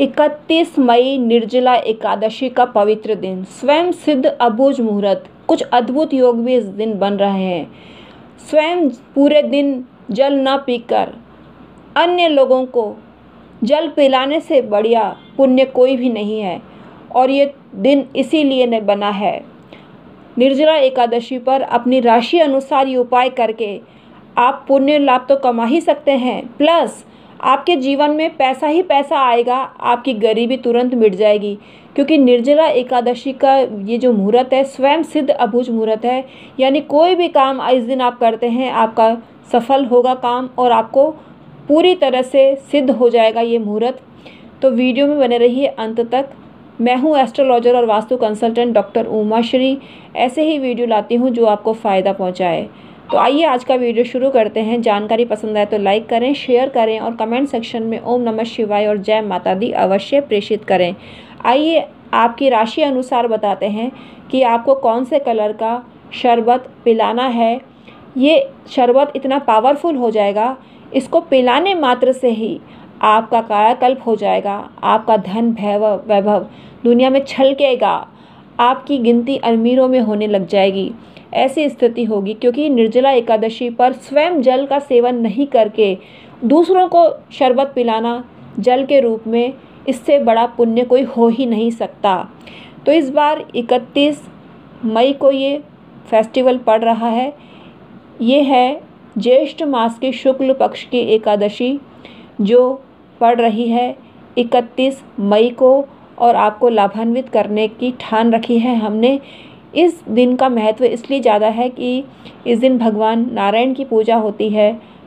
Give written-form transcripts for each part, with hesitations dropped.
31 मई निर्जला एकादशी का पवित्र दिन, स्वयं सिद्ध अबुझ मुहूर्त। कुछ अद्भुत योग भी इस दिन बन रहे हैं। स्वयं पूरे दिन जल न पीकर अन्य लोगों को जल पिलाने से बढ़िया पुण्य कोई भी नहीं है, और ये दिन इसीलिए न बना है। निर्जला एकादशी पर अपनी राशि अनुसार ये उपाय करके आप पुण्य लाभ तो कमा ही सकते हैं, प्लस आपके जीवन में पैसा ही पैसा आएगा, आपकी गरीबी तुरंत मिट जाएगी। क्योंकि निर्जला एकादशी का ये जो मुहूर्त है स्वयं सिद्ध अबुझ मुहूर्त है, यानी कोई भी काम इस दिन आप करते हैं आपका सफल होगा काम, और आपको पूरी तरह से सिद्ध हो जाएगा ये मुहूर्त। तो वीडियो में बने रहिए अंत तक। मैं हूँ एस्ट्रोलॉजर और वास्तु कंसल्टेंट डॉक्टर उमाश्री। ऐसे ही वीडियो लाती हूँ जो आपको फ़ायदा पहुँचाए। तो आइए आज का वीडियो शुरू करते हैं। जानकारी पसंद आए तो लाइक करें, शेयर करें और कमेंट सेक्शन में ओम नमः शिवाय और जय माता दी अवश्य प्रेषित करें। आइए आपकी राशि अनुसार बताते हैं कि आपको कौन से कलर का शरबत पिलाना है। ये शरबत इतना पावरफुल हो जाएगा, इसको पिलाने मात्र से ही आपका कायाकल्प हो जाएगा, आपका धन वैभव दुनिया में छलकेगा, आपकी गिनती अमीरों में होने लग जाएगी। ऐसी स्थिति होगी क्योंकि निर्जला एकादशी पर स्वयं जल का सेवन नहीं करके दूसरों को शरबत पिलाना जल के रूप में, इससे बड़ा पुण्य कोई हो ही नहीं सकता। तो इस बार 31 मई को ये फेस्टिवल पड़ रहा है। ये है ज्येष्ठ मास की शुक्ल पक्ष की एकादशी जो पड़ रही है 31 मई को, और आपको लाभान्वित करने की ठान रखी है हमने। इस दिन का महत्व इसलिए ज़्यादा है कि इस दिन भगवान नारायण की पूजा होती है,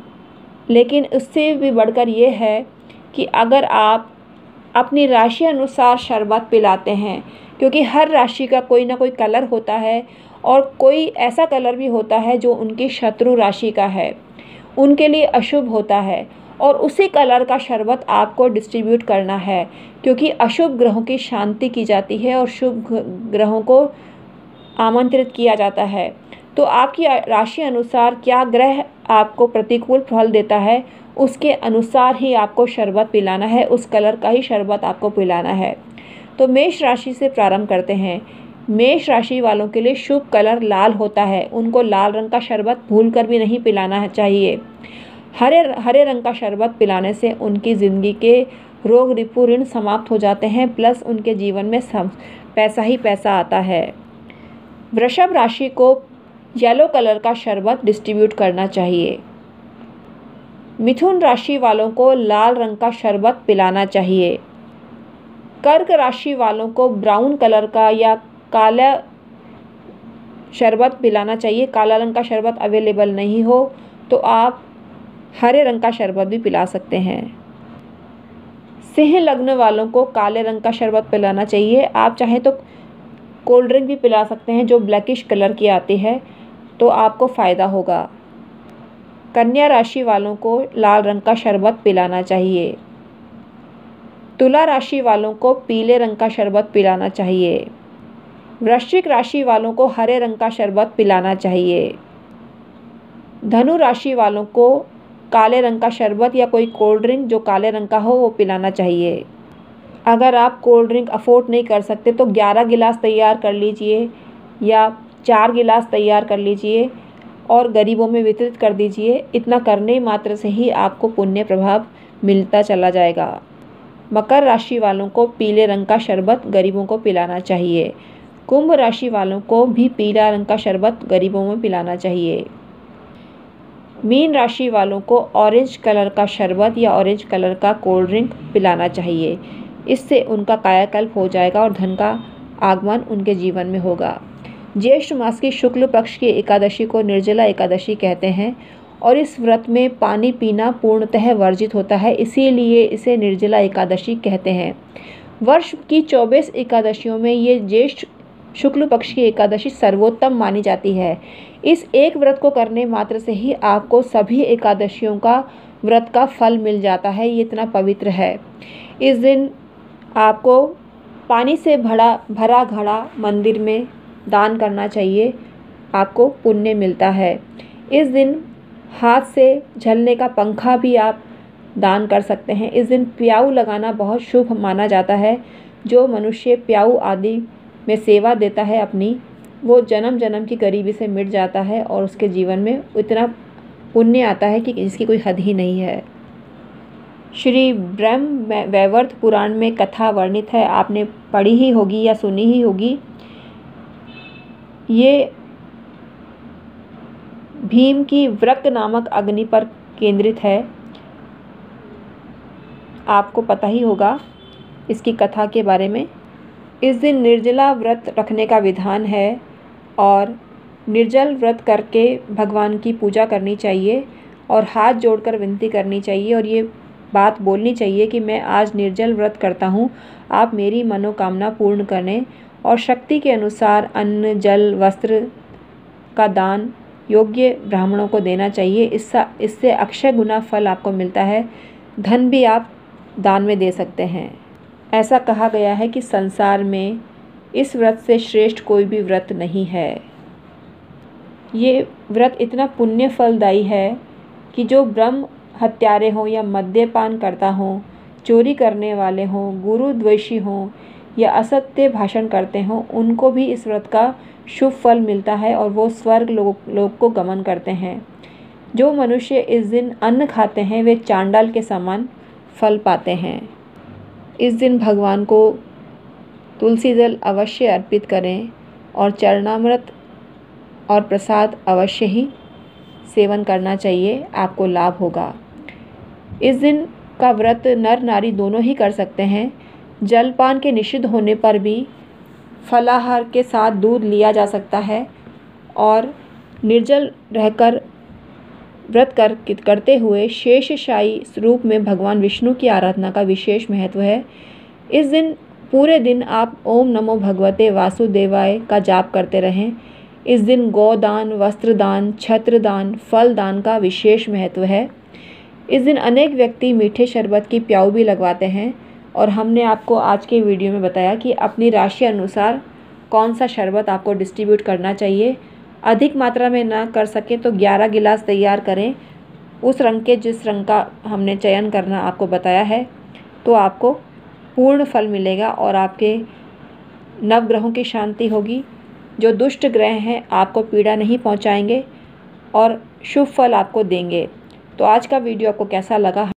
लेकिन उससे भी बढ़कर ये है कि अगर आप अपनी राशि अनुसार शरबत पिलाते हैं, क्योंकि हर राशि का कोई ना कोई कलर होता है और कोई ऐसा कलर भी होता है जो उनकी शत्रु राशि का है, उनके लिए अशुभ होता है, और उसी कलर का शरबत आपको डिस्ट्रीब्यूट करना है। क्योंकि अशुभ ग्रहों की शांति की जाती है और शुभ ग्रहों को आमंत्रित किया जाता है। तो आपकी राशि अनुसार क्या ग्रह आपको प्रतिकूल फल देता है, उसके अनुसार ही आपको शरबत पिलाना है, उस कलर का ही शरबत आपको पिलाना है। तो मेष राशि से प्रारंभ करते हैं। मेष राशि वालों के लिए शुभ कलर लाल होता है, उनको लाल रंग का शरबत भूलकर भी नहीं पिलाना चाहिए। हरे रंग का शरबत पिलाने से उनकी ज़िंदगी के रोग रिपु ऋण समाप्त हो जाते हैं, प्लस उनके जीवन में पैसा ही पैसा आता है। वृषभ राशि को येलो कलर का शरबत डिस्ट्रीब्यूट करना चाहिए। मिथुन राशि वालों को लाल रंग का शरबत पिलाना चाहिए। कर्क राशि वालों को ब्राउन कलर का या काला शरबत पिलाना चाहिए। काला रंग का शरबत अवेलेबल नहीं हो तो आप हरे रंग का शरबत भी पिला सकते हैं। सिंह लग्न वालों को काले रंग का शरबत पिलाना चाहिए। आप चाहें तो कोल्ड ड्रिंक भी पिला सकते हैं जो ब्लैकिश कलर की आती है, तो आपको फ़ायदा होगा। कन्या राशि वालों को लाल रंग का शरबत पिलाना चाहिए। तुला राशि वालों को पीले रंग का शरबत पिलाना चाहिए। वृश्चिक राशि वालों को हरे रंग का शरबत पिलाना चाहिए। धनु राशि वालों को काले रंग का शरबत या कोई कोल्ड ड्रिंक जो काले रंग का हो वो पिलाना चाहिए। अगर आप कोल्ड ड्रिंक अफोर्ड नहीं कर सकते तो 11 गिलास तैयार कर लीजिए या 4 गिलास तैयार कर लीजिए और गरीबों में वितरित कर दीजिए। इतना करने मात्र से ही आपको पुण्य प्रभाव मिलता चला जाएगा। मकर राशि वालों को पीले रंग का शरबत गरीबों को पिलाना चाहिए। कुंभ राशि वालों को भी पीला रंग का शरबत गरीबों में पिलाना चाहिए। मीन राशि वालों को ऑरेंज कलर का शरबत या ऑरेंज कलर का कोल्ड ड्रिंक पिलाना चाहिए। इससे उनका कायाकल्प हो जाएगा और धन का आगमन उनके जीवन में होगा। ज्येष्ठ मास की शुक्ल पक्ष की एकादशी को निर्जला एकादशी कहते हैं और इस व्रत में पानी पीना पूर्णतः वर्जित होता है, इसीलिए इसे निर्जला एकादशी कहते हैं। वर्ष की 24 एकादशियों में ये ज्येष्ठ शुक्ल पक्ष की एकादशी सर्वोत्तम मानी जाती है। इस एक व्रत को करने मात्र से ही आपको सभी एकादशियों का व्रत का फल मिल जाता है। ये इतना पवित्र है। इस दिन आपको पानी से भरा घड़ा मंदिर में दान करना चाहिए, आपको पुण्य मिलता है। इस दिन हाथ से झलने का पंखा भी आप दान कर सकते हैं। इस दिन प्याऊ लगाना बहुत शुभ माना जाता है। जो मनुष्य प्याऊ आदि में सेवा देता है अपनी, वो जन्म जन्म की गरीबी से मिट जाता है और उसके जीवन में इतना पुण्य आता है कि जिसकी कोई हद ही नहीं है। श्री ब्रह्म वैवर्त पुराण में कथा वर्णित है, आपने पढ़ी ही होगी या सुनी ही होगी। ये भीम की वृक नामक अग्नि पर केंद्रित है। आपको पता ही होगा इसकी कथा के बारे में। इस दिन निर्जला व्रत रखने का विधान है और निर्जल व्रत करके भगवान की पूजा करनी चाहिए और हाथ जोड़कर विनती करनी चाहिए और ये बात बोलनी चाहिए कि मैं आज निर्जल व्रत करता हूँ, आप मेरी मनोकामना पूर्ण करें। और शक्ति के अनुसार अन्न, जल, वस्त्र का दान योग्य ब्राह्मणों को देना चाहिए। इससे अक्षय गुना फल आपको मिलता है। धन भी आप दान में दे सकते हैं। ऐसा कहा गया है कि संसार में इस व्रत से श्रेष्ठ कोई भी व्रत नहीं है। ये व्रत इतना पुण्य फलदायी है कि जो ब्रह्म हत्यारे हों या मद्यपान करता हों, चोरी करने वाले हों, गुरु द्वेषी हों या असत्य भाषण करते हों, उनको भी इस व्रत का शुभ फल मिलता है और वो स्वर्ग लोक को गमन करते हैं। जो मनुष्य इस दिन अन्न खाते हैं वे चांडाल के समान फल पाते हैं। इस दिन भगवान को तुलसी जल अवश्य अर्पित करें और चरणामृत और प्रसाद अवश्य ही सेवन करना चाहिए, आपको लाभ होगा। इस दिन का व्रत नर नारी दोनों ही कर सकते हैं। जलपान के निषिद्ध होने पर भी फलाहार के साथ दूध लिया जा सकता है और निर्जल रहकर व्रत करते हुए शेषशायी रूप में भगवान विष्णु की आराधना का विशेष महत्व है। इस दिन पूरे दिन आप ओम नमो भगवते वासुदेवाय का जाप करते रहें। इस दिन गोदान, वस्त्रदान, छत्रदान, फलदान का विशेष महत्व है। इस दिन अनेक व्यक्ति मीठे शरबत की प्याऊ भी लगवाते हैं और हमने आपको आज के वीडियो में बताया कि अपनी राशि अनुसार कौन सा शरबत आपको डिस्ट्रीब्यूट करना चाहिए। अधिक मात्रा में ना कर सके तो 11 गिलास तैयार करें, उस रंग के जिस रंग का हमने चयन करना आपको बताया है, तो आपको पूर्ण फल मिलेगा और आपके नवग्रहों की शांति होगी। जो दुष्ट ग्रह हैं आपको पीड़ा नहीं पहुंचाएंगे और शुभ फल आपको देंगे। तो आज का वीडियो आपको कैसा लगा